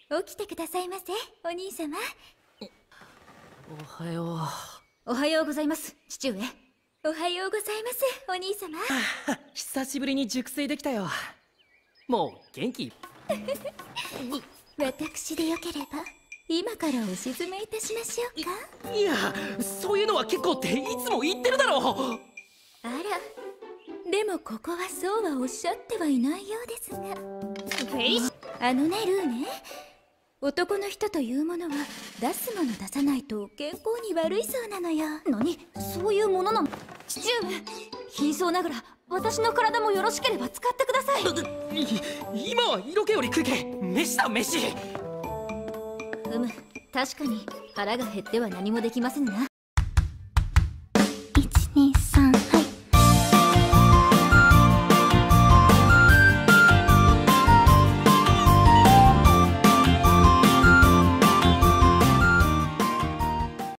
起きてくださいませ、お兄様。 おはよう。おはようございます、父上。おはようございます、お兄様。 久しぶりに熟睡できたよ。もう元気私でよければ今からお沈めいたしましょうか。 いや、そういうのは結構っていつも言ってるだろう。 あら、でもここはそうはおっしゃってはいないようですが。あのね、ルーね、男の人というものは出すもの出さないと健康に悪いそうなのよ。 何、そういうものなの？父上、貧相ながら私の体もよろしければ使ってください。 今は色気より食いけ。飯だ飯。 確かに腹が減っては何もできませんな。